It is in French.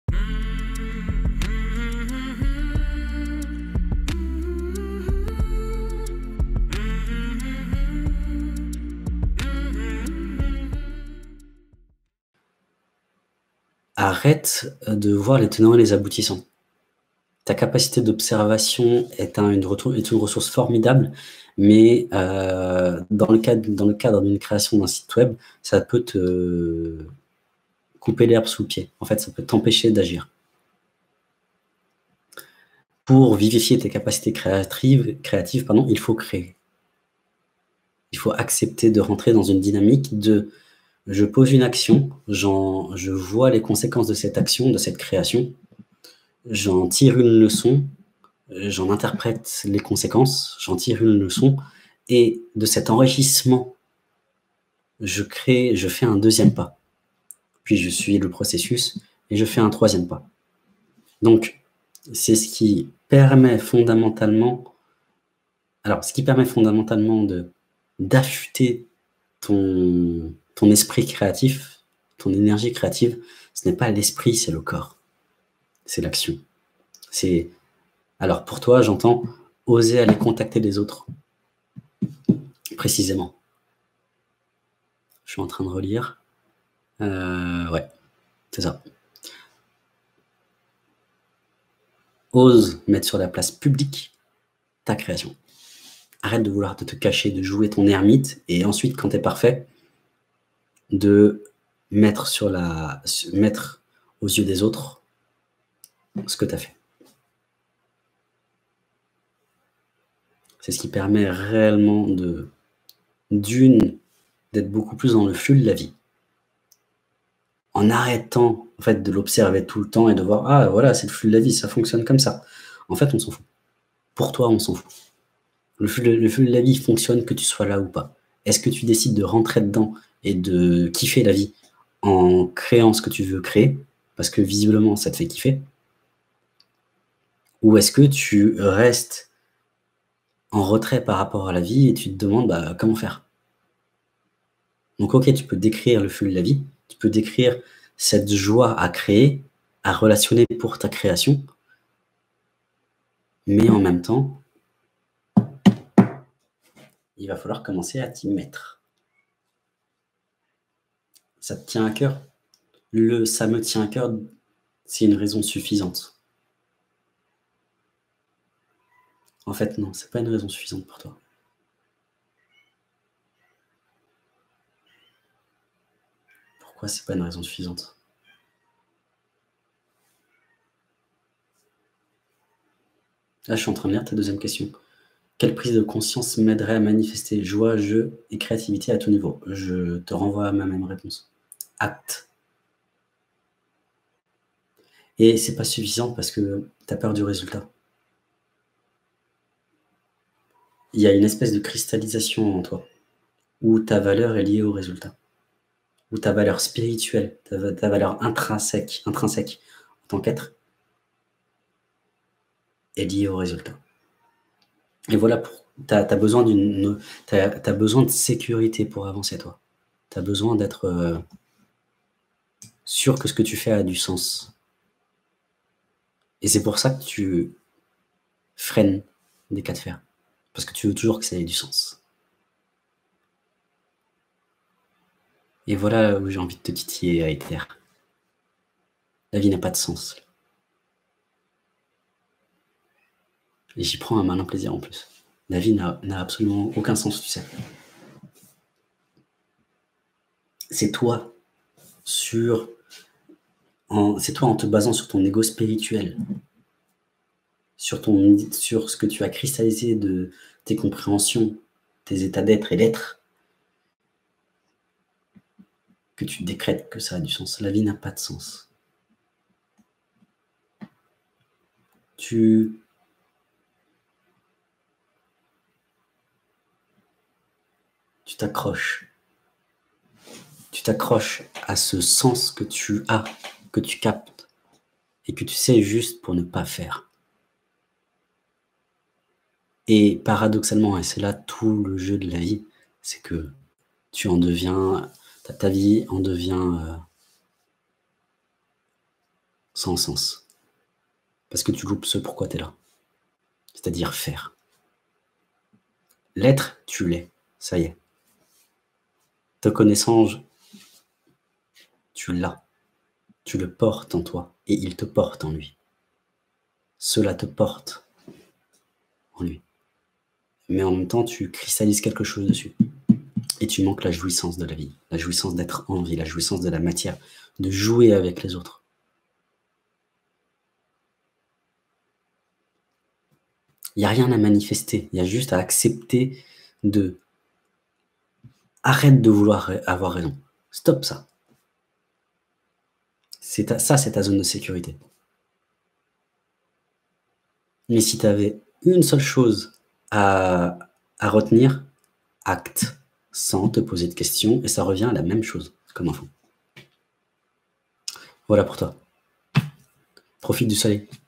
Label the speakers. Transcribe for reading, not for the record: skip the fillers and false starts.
Speaker 1: Arrête de voir les tenants et les aboutissants. Ta capacité d'observation est une ressource formidable, mais dans le cadre d'une création d'un site web, ça peut te couper l'herbe sous le pied. En fait, ça peut t'empêcher d'agir. Pour vivifier tes capacités créatives, il faut créer. Il faut accepter de rentrer dans une dynamique de « je pose une action, je vois les conséquences de cette action, de cette création, j'en tire une leçon, j'en interprète les conséquences, j'en tire une leçon, et de cet enrichissement, je fais un deuxième pas. Puis je suis le processus et je fais un troisième pas. » Donc, c'est ce qui permet fondamentalement, d'affûter ton esprit créatif, ton énergie créative. Ce n'est pas l'esprit, c'est le corps, c'est l'action. Alors pour toi, j'entends oser aller contacter les autres, précisément. Je suis en train de relire. Ouais, c'est ça. Ose mettre sur la place publique ta création. Arrête de vouloir te cacher, de jouer ton ermite, et ensuite, quand tu es parfait, de mettre aux yeux des autres ce que tu as fait. C'est ce qui permet réellement d'être beaucoup plus dans le flux de la vie. En arrêtant en fait, de l'observer tout le temps et de voir « Ah, voilà, c'est le flux de la vie, ça fonctionne comme ça. » En fait, on s'en fout. Pour toi, on s'en fout. Le flux de la vie fonctionne que tu sois là ou pas. Est-ce que tu décides de rentrer dedans et de kiffer la vie en créant ce que tu veux créer, parce que visiblement, ça te fait kiffer? Ou est-ce que tu restes en retrait par rapport à la vie et tu te demandes comment faire? Donc, ok, tu peux décrire le flux de la vie, tu peux décrire cette joie à créer, à relationner pour ta création, mais en même temps, il va falloir commencer à t'y mettre. Ça te tient à cœur? Le « ça me tient à cœur », c'est une raison suffisante. En fait, non, c'est pas une raison suffisante pour toi. Pourquoi c'est pas une raison suffisante? Là, je suis en train de lire ta deuxième question. Quelle prise de conscience m'aiderait à manifester joie, jeu et créativité à tout niveau? Je te renvoie à ma même réponse. Acte. Et c'est pas suffisant parce que tu as peur du résultat. Il y a une espèce de cristallisation en toi, où ta valeur est liée au résultat, où ta valeur spirituelle, ta valeur intrinsèque en tant qu'être, est liée au résultat. Et voilà, tu as besoin de sécurité pour avancer, toi. Tu as besoin d'être sûr que ce que tu fais a du sens. Et c'est pour ça que tu freines des cas de fer. Parce que tu veux toujours que ça ait du sens. Et voilà où j'ai envie de te titiller à Ether. La vie n'a pas de sens. Et j'y prends un malin plaisir en plus. La vie n'a absolument aucun sens, tu sais. C'est toi, c'est toi en te basant sur ton ego spirituel, sur ce que tu as cristallisé de tes compréhensions, tes états d'être et d'être, que tu décrètes que ça a du sens. La vie n'a pas de sens. Tu t'accroches. Tu t'accroches à ce sens que tu as, que tu captes, et que tu sais juste pour ne pas faire. Et paradoxalement, et c'est là tout le jeu de la vie, c'est que tu en deviens, ta vie en devient sans sens. Parce que tu loupes ce pourquoi tu es là. C'est-à-dire faire. L'être, tu l'es. Ça y est. Te connaissant, tu l'as. Tu le portes en toi et il te porte en lui. Cela te porte en lui. Mais en même temps, tu cristallises quelque chose dessus. Et tu manques la jouissance de la vie, la jouissance d'être en vie, la jouissance de la matière, de jouer avec les autres. Il n'y a rien à manifester, il y a juste à accepter de... Arrête de vouloir avoir raison. Stop ça. Ça, c'est ta zone de sécurité. Mais si tu avais une seule chose à retenir, acte, sans te poser de questions, et ça revient à la même chose, comme enfant. Voilà pour toi. Profite du soleil.